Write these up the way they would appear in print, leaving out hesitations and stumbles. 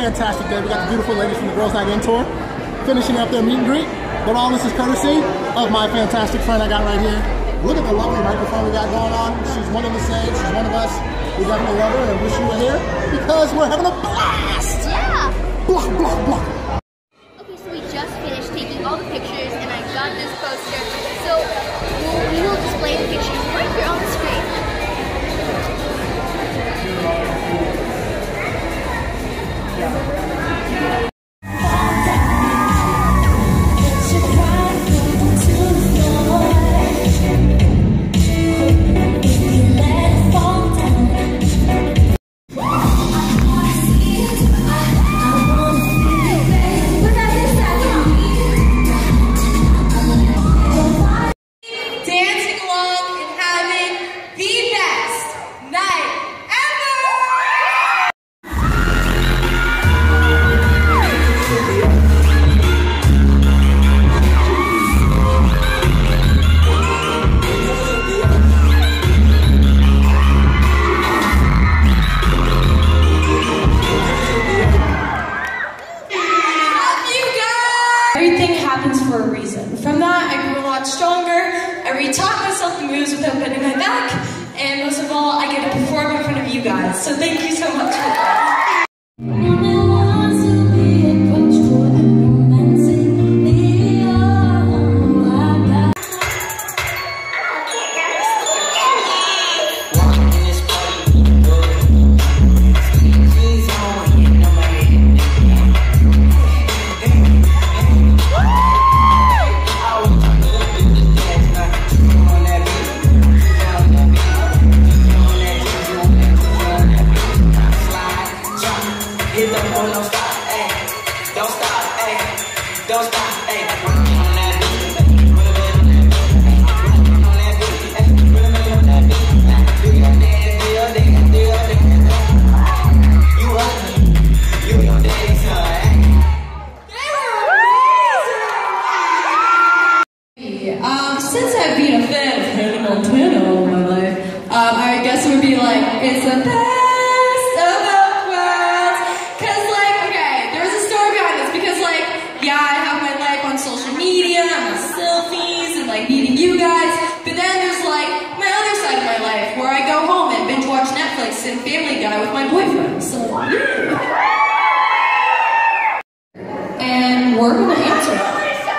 fantastic day. We got the beautiful ladies from the Girls Night In tour finishing up their meet and greet. But all this is courtesy of my fantastic friend I got right here. Look at the lovely microphone we got going on. She's one of the same. She's one of us. We definitely love her and wish you were here because we're having a blast. Yeah. Blah, blah, blah. Okay, so we just finished taking all the pictures and I got this poster. So we will display the pictures right here on the screen. Everything happens for a reason. From that, I grew a lot stronger. I retaught myself the moves without bending my back. And most of all, I get to perform in front of you guys. So thank you so much for that. Since I've been a fan of Hannah Montana all my life, I guess it would be like, it's the best of both worlds. Cause like, okay, there's a story behind this because like, yeah, I have my life on social media, my selfies, and like meeting you guys, but then there's like my other side of my life where I go home and binge watch Netflix and Family Guy with my boyfriend, so and we're gonna answer that.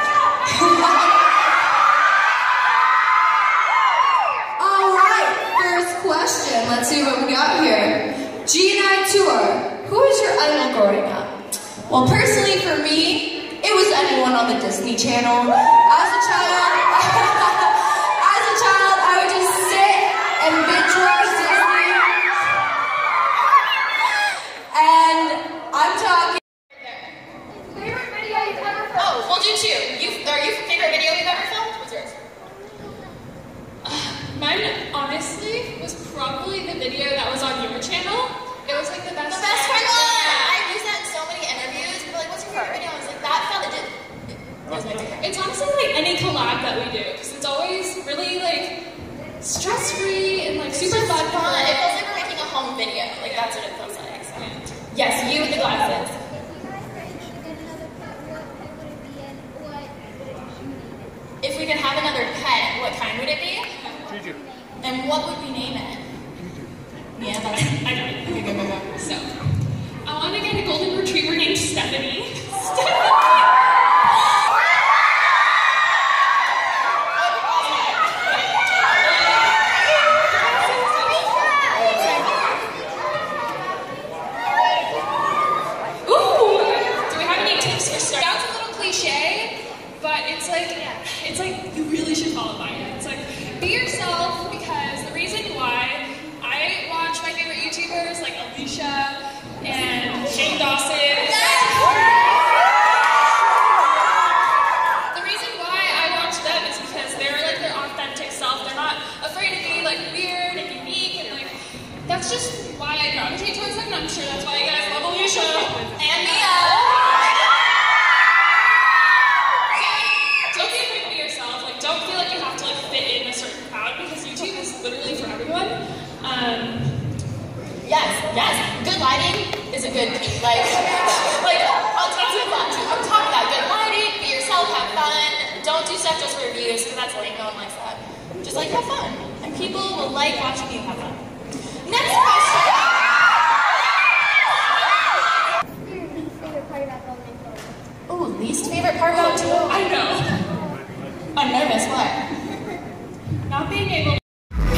Let's see what we got here. G9 Tour. Who was your idol growing up? Well, personally for me, it was anyone on the Disney Channel. As a child, I would just sit and binge watch Disney. And I'm talking. Favorite video you've ever filmed? Oh, we'll do two. Are you favorite video you've ever filmed? What's yours? Mine, honestly, was probably the video that was on your channel. It was like the best. The best part. I've used that in so many interviews. People are like, "What's your favorite video?" I was like, "That felt it did." It was my favorite. It's honestly like any collab that we do, because it's always really like stress-free and like super fun. It feels like we're making a home video. Like that's what it feels like. So. Yes, you with the glasses. If we could have another pet, what kind would it be? Juju. And what would we name it? Yeah, that's I know. Okay, go. So, I want to get a golden retriever named Stephanie. Ooh, do we have any tips for start? Sounds a little cliche, but it's like you really should follow by it. It's like be yourself, because the reason why I watch my favorite YouTubers like Alicia and Shane Dawson. The reason why I watch them is because they're like their authentic self. They're not afraid to be like weird and unique, and like that's just why I gravitate towards them. And I'm sure that's why you guys love Alicia and Mia. Don't be afraid to be yourself. Like, don't feel like you have to like fit in a certain crowd, because YouTube is literally for everyone. Yes. Good lighting is a good like. that's lame. No one likes that. Just like have fun, and people will like watching you have fun. Next question. Ooh, least favorite part about two? I know. I'm nervous. What? Not being able to.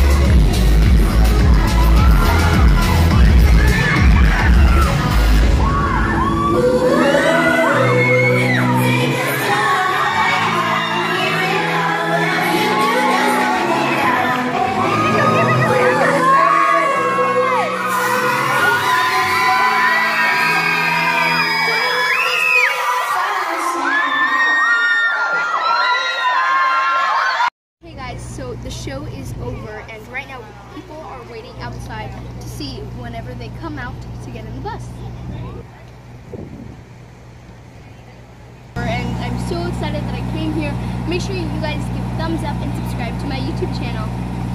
So the show is over, and right now people are waiting outside to see whenever they come out to get in the bus. And I'm so excited that I came here. Make sure you guys give a thumbs up and subscribe to my YouTube channel.